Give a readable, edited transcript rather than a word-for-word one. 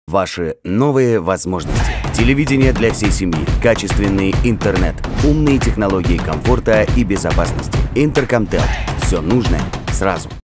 Ваши новые возможности. Телевидение для всей семьи, качественный интернет, умные технологии комфорта и безопасности. Интеркомтел. Все нужное сразу.